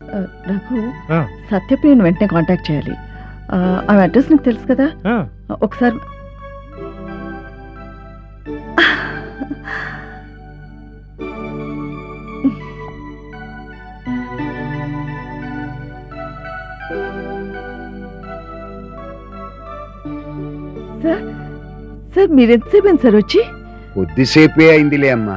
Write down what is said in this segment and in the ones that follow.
రఘు, సత్యప్రియను వెంటనే కాంటాక్ట్ చేయాలి. ఆమె అడ్రస్ నీకు తెలుసు కదా, ఒకసారి. సార్ సార్ మీరెంతసేపు సార్ వచ్చి? కొద్దిసేపే అయిందిలే అమ్మా.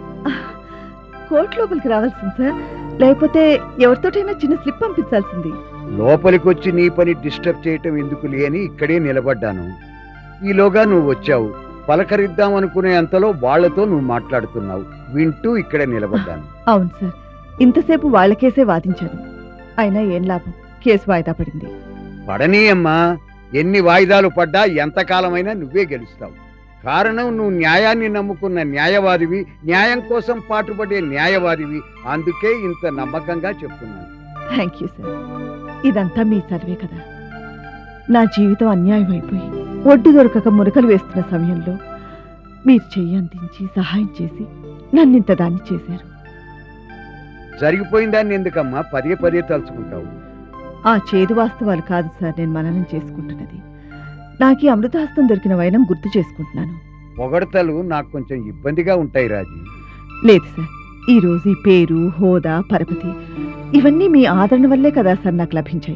కోర్టు లోపలికి రావాల్సింది సార్, లేకపోతే ఎవరితోటైనా చిన్న స్లిప్ పంపించాల్సింది. లోపలికి వచ్చి నీ పని డిస్టర్బ్ చేయటం ఎందుకులే అని ఇక్కడే నిలబడ్డాను. ఈలోగా నువ్వు వచ్చావు. పలకరిద్దాం అనుకునే అంతలో వాళ్లతో నువ్వు మాట్లాడుతున్నావు. వింటూ ఇక్కడే నిలబడ్డాను. అవును సార్, ఇంతసేపు వాళ్ళ కేసే వాదించాను. అయినా ఏం లాభం, కేసు వాయిదా పడింది. పడనీ అమ్మా, ఎన్ని వాయిదాలు పడ్డా ఎంతకాలమైనా నువ్వే గెలుస్తావు. కారణం నువ్వు న్యాయాన్ని నమ్ముకున్న న్యాయవాదివి, న్యాయం కోసం పాటుపడే న్యాయవాదివి. అందుకే ఇంత నమ్మకంగా చెప్తున్నాను. Thank you sir. ఇదంతా మీ చదివే కదా. నా జీవితం అన్యాయం అయిపోయి ఒడ్డు దొరకక మురకలు వేస్తున్న సమయంలో మీరు చెయ్యి అందించి సహాయం చేసి నన్నింత దాన్ని చేశారు. జరిగిపోయిందాన్ని ఎందుకమ్మా పదే పదే తలుచుకుంటావు? ఆ చేదు వాస్తవాలు కాదు సార్ నేను మననం చేసుకుంటున్నది. నాకు అమృతాస్తం దొరికిన వైనం గుర్తు చేసుకుంటున్నాను. పొగడతలు నాకు కొంచెం ఇబ్బందిగా ఉంటాయి రాజీ. లేదు సార్, ఈ రోజు ఈ పేరు, హోదా, పరపతి ఇవన్నీ మీ ఆదరణ వల్లే కదా సార్ నాకు లభించాయి.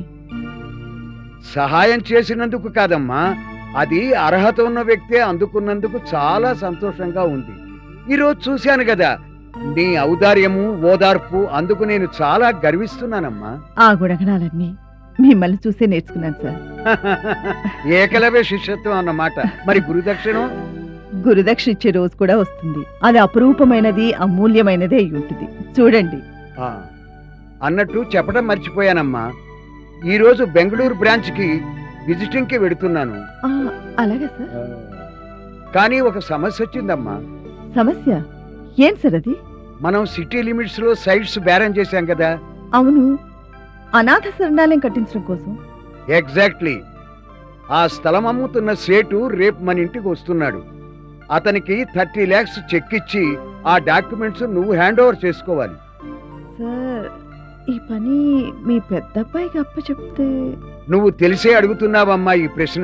సహాయం చేసినందుకు కాదమ్మా, అది అర్హత ఉన్న వ్యక్తే అందుకున్నందుకు చాలా సంతోషంగా ఉంది. ఈరోజు చూశాను కదా నీ ఔదార్యము, ఓదార్పు. అందుకు నేను చాలా గర్విస్తున్నానమ్మా. ఆ గుణగణాలన్నీ మిమ్మల్ని చూసే నేర్చుకున్నాను సార్. ఏకలవ్య శిష్యత్వం అన్నమాట. మరి గురుదక్షిణ? గురుదక్షిణ ఇచ్చే రోజు కూడా వస్తుంది. అది అపురూపమైనది, అమూల్యమైనదే అయి ఉంటుంది. చూడండి. అన్నట్టు చెప్పడం మర్చిపోయానమ్మా, ఈరోజు బెంగళూరు బ్రాంచ్ కి విజిటింగ్ కి వెడుతున్నాను. అలాగే సార్. కానీ ఒక సమస్య వచ్చిందమ్మా. సమస్య ఏం సార్ అది? మనం సిటీ లిమిట్స్ లో సైట్స్ బేరం చేశాం కదా. అవును, అనాథ శరణాలయం కట్టించడం కోసం. ఎగ్జాక్ట్లీ. ఆ స్థలం అమ్ముతున్న సేటు రేపు మన ఇంటికి వస్తున్నాడు. అతనికి 30 lakhs చెక్ ఇచ్చి ఆ డాక్యుమెంట్స్ నువ్వు హ్యాండ్ ఓవర్ చేసుకోవాలి. సార్, ఈ పని మీ పెద్దబ్బాయికి అప్పచెప్తే? నువ్వు తెలిసే అడుగుతున్నావమ్మా ఈ ప్రశ్న.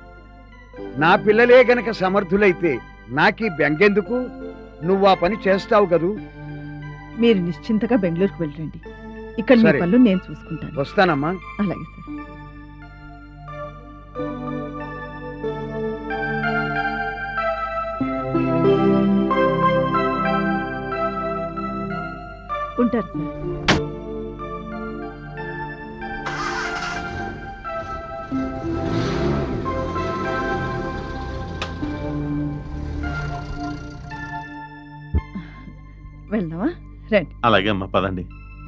నా పిల్లలే గనక సమర్థులైతే నాకీ బెంగెందుకు? నువ్వు ఆ పని చేస్తావు కదూ. మీరు నిశ్చింతగా బెంగళూరుకు వెళ్ళండి. ఇక్కడ మీ పనులు నేను చూసుకుంటాను. వస్తానమ్మా. అలాగే సార్. ఉంటారు సార్. వెళ్దామా? రండి. అలాగే అమ్మా, పదండి.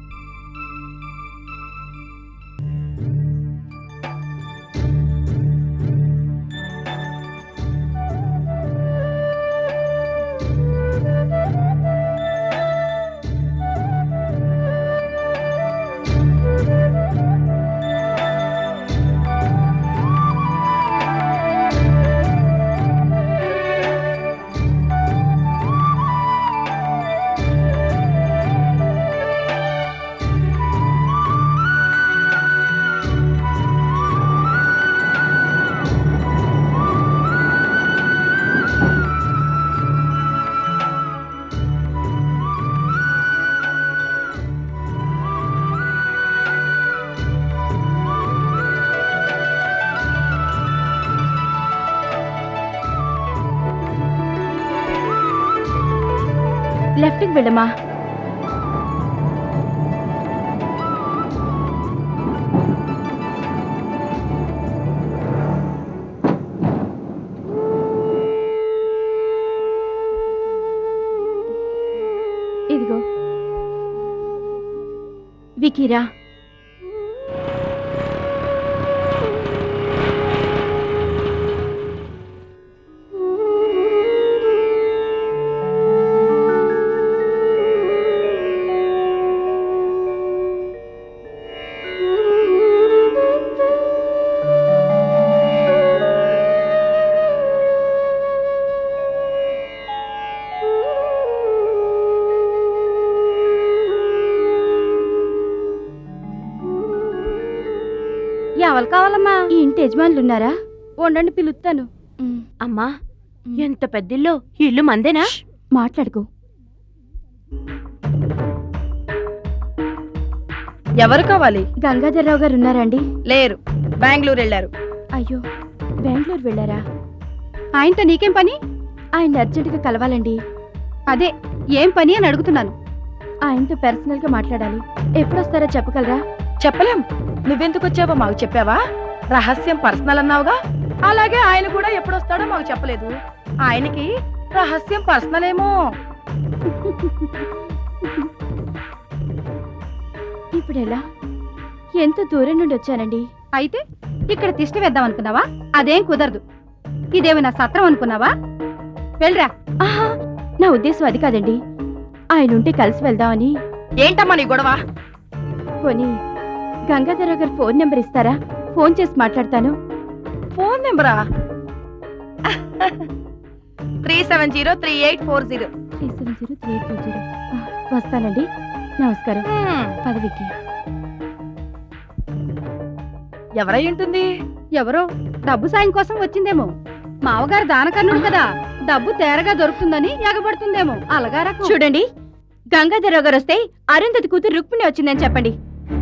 లెఫ్ట్కి వెళ్ళమా. ఇదిగో వికీరా. ఈ ఇంటి యజమానులు ఉన్నారా? ఉండండి, పిలుస్తాను. అమ్మా, ఎంత పెద్దిల్లో ఈ ఇల్లు మందేనా? మాట్లాడుకో. ఎవరు కావాలి? గంగాధర్రావు గారు ఉన్నారండి? లేరు, బెంగళూరు వెళ్ళారు. అయ్యో, బెంగళూరు వెళ్ళారా? ఆయనతో నీకేం పని? ఆయన అర్జెంటుగా కలవాలండి. అదే, ఏం పని అని అడుగుతున్నాను. ఆయనతో పర్సనల్ గా మాట్లాడాలి. ఎప్పుడొస్తారో చెప్పగలరా? చెప్పలేం. నువ్వెందుకు వచ్చావో మాకు చెప్పావా? రహస్యం పర్సనల్ అన్నావుగా. అలాగే ఆయన కూడా ఎప్పుడొస్తాడో మాకు చెప్పలేదు. ఆయనకి రహస్యం పర్సనల్ ఏమో. ఇప్పుడు ఎలా? ఎంత దూరం నుండి వచ్చానండి. అయితే ఇక్కడ తిష్ట వేద్దాం అనుకున్నావా? అదేం కుదరదు. ఇదేమైనా సత్రం అనుకున్నావా? వెళ్ళరా. ఆహా, నా ఉద్దేశం అది కాదండి. ఆయన ఉంటే కలిసి వెళ్దామని. ఏంటమ్మా నీ గొడవ? పోనీ గంగాధరరావు గారు ఫోన్ నెంబర్ ఇస్తారా? ఫోన్ చేసి మాట్లాడతాను. ఫోన్ నెంబరా? 3703840. 3703840. వస్తానండి. నమస్కారం. పదవికి ఎవరై ఉంటుంది? ఎవరో డబ్బు సాయం కోసం వచ్చిందేమో. మావగారు దానకర్ణుడు కదా, డబ్బు తేరగా దొరుకుతుందని ఎగబడుతుందేమో. అలగారకు చూడండి, గంగాధరరావు గారు వస్తే అరుంధతి కూతురు రుక్మిణి వచ్చిందని చెప్పండి.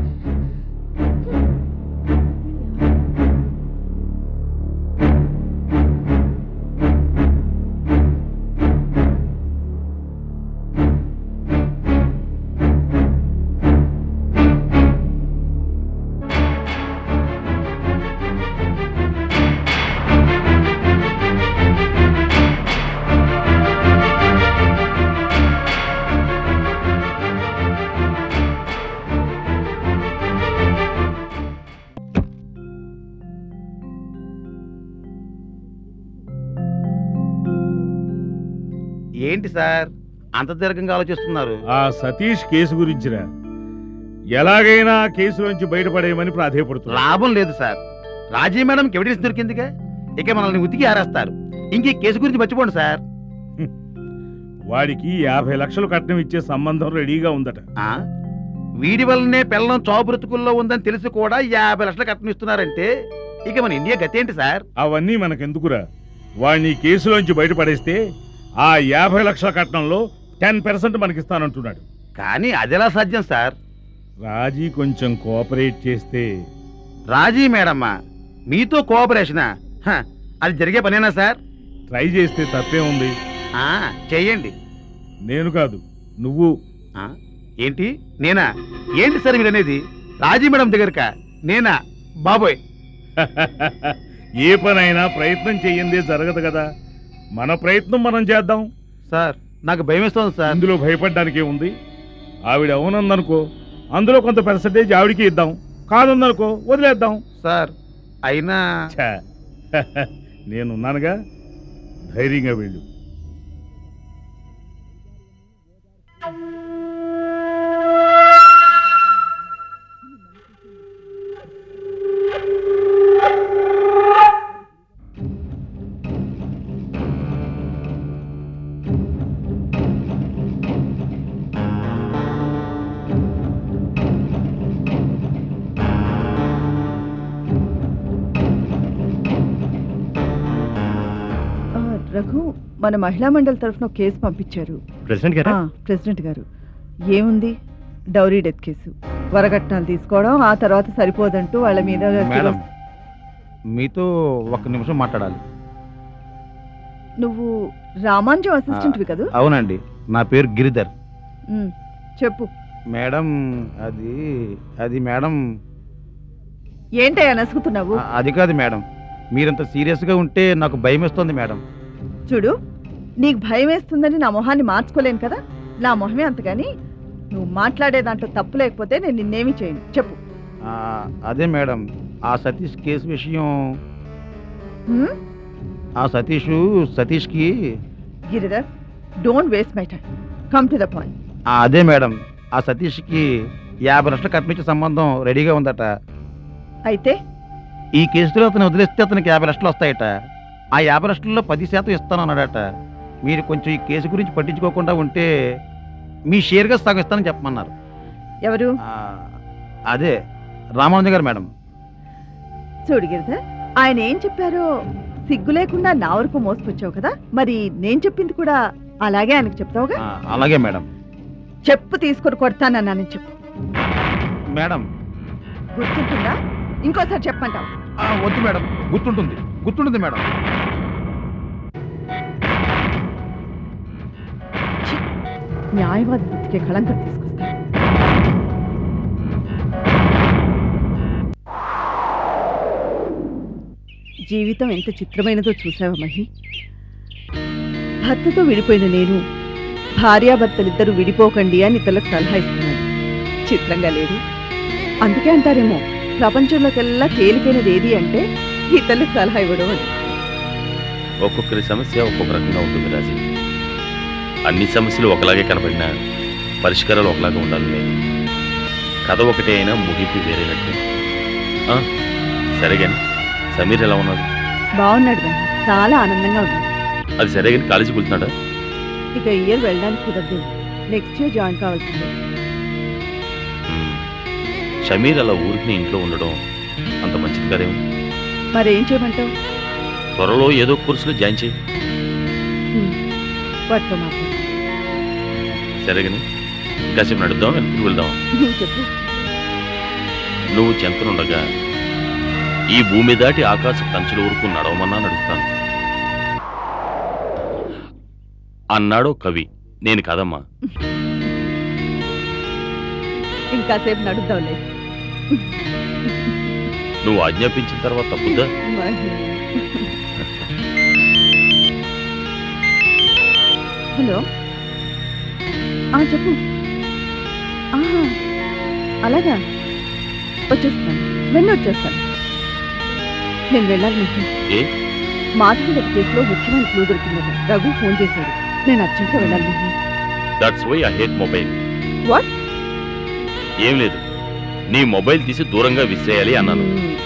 ఏంటి సార్ అంత దీర్ఘంగా ఆలోచిస్తున్నారు? ఆ సతీష్ కేసు గురించిరా. ఎలాగైనా కేసు నుంచి బయటపడేయమని ప్రాధేయపడుతున్నా. లాభం లేదు సార్. రాజీ మేడంకి ఎవిడెన్స్ దొరికిందిగా, ఇక మనల్ని ఉతికి ఆరేస్తారు. ఇంక ఈ కేసు గురించి మర్చిపోండి సార్. వాడికి 50 లక్షలు కట్నం ఇచ్చే సంబంధం రెడీగా ఉందట. వీడి వల్లనే పిల్లం చావుబ్రతుకుల్లో ఉందని తెలిసి కూడా 50 లక్షలు కట్నం ఇస్తున్నారంటే ఇక మన ఇండియా గతేంటి సార్? అవన్నీ మనకెందుకురా. వాడిని కేసులోంచి బయటపడేస్తే ఆ 50 లక్షల కట్నంలో 10% మనకిస్తానంటున్నాడు. కానీ అదెలా సాధ్యం సార్? రాజీ కొంచెం కోఆపరేట్ చేస్తే. రాజీ మేడమ్మా మీతో కోఆపరేషనా? అది జరిగే పనేనా సార్? ట్రై చేస్తే తప్పే ఉంది. చెయ్యండి. నేను కాదు, నువ్వు. ఏంటి నేనా? ఏంటి సార్ మీరు అనేది? రాజీ మేడం దగ్గరకా? నేనా? బాబోయ్, ఏ పనైనా ప్రయత్నం చెయ్యిందే జరగదు కదా. మన ప్రయత్నం మనం చేద్దాం. సార్ నాకు భయం వేస్తుంది సార్. అందులో భయపడడానికి ఉంది. ఆవిడ అవునందనుకో, అందులో కొంత పర్సెంటేజ్ ఆవిడికి ఇద్దాం. కాదుందనుకో వదిలేద్దాం. సార్ అయినా నేనున్నానుగా, ధైర్యంగా వెళ్ళు. రఘు, మన మహిళా మండలి తరఫున కేసు పంపించారు. ప్రెసిడెంట్ గారు. ఏముంది? Dowry death case. వరకట్నాలు తీసుకోవడం, ఆ తర్వాత సరిపోదంటూ వాళ్ళ మీద. మేడం మీతో 1 నిమిషం మాట్లాడాలి. నువ్వు రామాంజం అసిస్టెంట్వి కదా? అవునండి, నా పేరు గిరిధర్. చెప్పు మేడం. అది మేడం. ఏంటయ్యా నసుకుతున్నావు? అది కాదు మేడం, మీరంత సీరియస్గా ఉంటే నాకు భయం వేస్తుంది మేడం. చూడు, నీకు భయం వేస్తుందని నా మొహాన్ని మార్చుకోలేను కదా. నా మొహమే అంతగాని నువ్వు మాట్లాడే దాంట్లో తప్పు లేకపోతే నేను నిన్నేమీ చేయను. చెప్పు. అదే మేడం, ఆ సతీష్ కేసు విషయం. ఆ సతీష్కి. Giridhar, don't waste my time. Come to the point. అదే మేడం, ఆ సతీష్కి 50 లక్షలు కట్టించే సంబంధం రెడీగా ఉందట. అయితే ఈ కేసులో అతను వదిలేస్తే అతనికి 50 లక్షలు వస్తాయట. ఆ 50 లక్షల్లో 10% ఇస్తానన్నాడట. మీరు కొంచెం ఈ కేసు గురించి పట్టించుకోకుండా ఉంటే మీ షేర్గా సగం ఇస్తానని చెప్పమన్నారు. ఎవరు? అదే రామానుజం గారు మేడం. చూడు గిరిధ, ఆయన ఏం చెప్పారో సిగ్గు లేకుండా నా వరకు మోసుకొచ్చావు కదా, మరి నేను చెప్పింది కూడా అలాగే ఆయనకు చెప్తావుగా? అలాగే మేడం. చెప్పు తీసుకొని కొడతానన్నానని చెప్పు. మేడం గుర్తుంటుందా? ఇంకోసారి చెప్పంటావు? వద్దు మేడం, గుర్తుంటుంది మేడం. న్యాయవాది వృత్తికే కళంకం తీసుకొస్తారు. జీవితం ఎంత చిత్రమైనదో చూసావా మహి? భర్తతో విడిపోయిన నేను భార్యాభర్తలిద్దరూ విడిపోకండి అని ఇతరులకు సలహా ఇస్తున్నాను. చిత్రంగా లేదు? అందుకే అంటారేమో ప్రపంచంలోకెల్లా తేలికైనది ఏది అంటే ఇతరులకు సలహా ఇవ్వడం అని. ఒక్కొక్కరి సమస్య ఒక్కొక్క రకంగా ఉంటుంది రాజీ. అన్ని సమస్యలు ఒకలాగే కనబడినా పరిష్కారాలు ఒకలాగా ఉండాలి లేదు. కథ ఒకటే అయినా ముగింపు వేరేనట్టు. సరే కానీ సమీర్ ఎలా ఉన్నాడు? బాగున్నాడు మహి, చాలా ఆనందంగా ఉన్నాడు. అది సరే కానీ కాలేజీకి వెళ్తున్నాడా? ఇక ఇయర్ వెళ్ళడానికి కుదరదు, నెక్స్ట్ ఇయర్ జాయిన్ కావాల్సిందే. షమీర్ అలా ఊరికి ఇంట్లో ఉండడం అంత మంచిది కదేమో. మరేం చేయమంటావు? త్వరలో ఏదో కోర్సులో జాయిన్ చేయి. వాటితో మాట్లాడు. సరే కానీ ఇంకాసేపు నడుద్దాం, వెనక్కి వెళ్దాం. నువ్వు చెప్పు. నువ్వు చెంతనుండగా ఈ భూమి దాటి ఆకాశ కంచుల వరకు నడవమన్నా నడుస్తాను అన్నాడో కవి. నేను కాదమ్మా. ఇంకాసేపు నడుద్దాంలే. నువ్వు ఆజ్ఞాపించిన తర్వాత తప్పుద్దా? హలో, చెప్పు. అలాగా, వచ్చేస్తాను, వచ్చేస్తాను. నేను వెళ్ళాలి మీకు. మాధవి గారి కేసులో ముఖ్యమైన క్లూ దొరికిందని రఘు ఫోన్ చేశాడు. నేను అర్జెంట్గా వెళ్ళాలి మీకు. That's why I hate mobile. What? ఏం లేదు, నీ మొబైల్ తీసి దూరంగా విసిరేయాలి అన్నాను.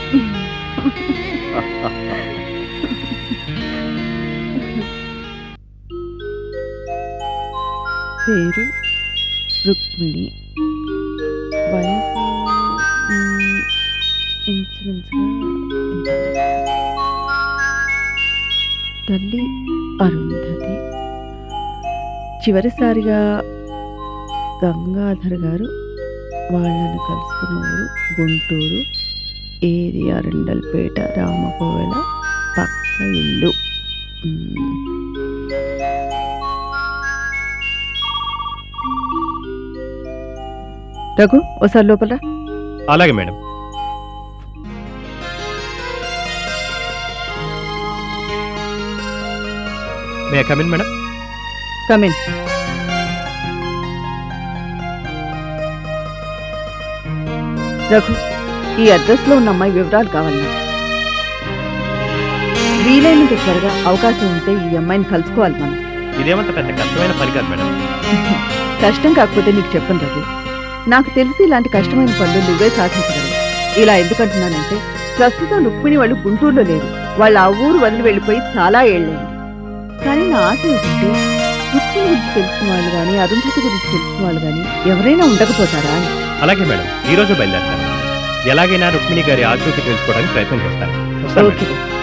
పేరు రుక్మిణి, వయసు తల్లి అరుంధతి. చివరిసారిగా గంగాధర్ గారు వాళ్ళను కలుసుకున్న ఊరు గుంటూరు, ఏరియా రెండల్పేట, రామకోవెల, పక్క ఇల్లు. రఘు, ఒకసారి లోపల. అలాగే madam. May I come in madam? Come in. Raghu, ఈ అడ్రస్ లో ఉన్న అమ్మాయి వివరాలు కావాలన్నా. వీలైనంత త్వరగా అవకాశం ఉంటే ఈ అమ్మాయిని కలుసుకోవాలి మనం. ఇదేమంత పెద్ద కష్టమైన పని కాదు మేడం. కష్టం కాకపోతే నీకు చెప్పను రఘు. నాకు తెలిసి ఇలాంటి కష్టమైన పనులు నువ్వే సాధించగలవు. ఇలా ఎందుకంటున్నానంటే ప్రస్తుతం రుక్మిణి వాళ్ళు గుంటూరులో లేరు. వాళ్ళు ఆ ఊరు వదిలి వెళ్ళిపోయి చాలా ఏళ్ళైంది. కానీ నా ఆశ ఏంటంటే రుక్మిణి గురించి తెలుసుకున్న వాళ్ళు కానీ, అరుంధతి గురించి తెలుసుకున్న వాళ్ళు కానీ ఎవరైనా ఉండకపోతారా అని. అలాగే మేడం, ఈ రోజు బయలుదేరుతాను. ఎలాగైనా రుక్మిణి గారి ఆచూకీ తెలుసుకోవడానికి ప్రయత్నం చేస్తాను. ఓకే.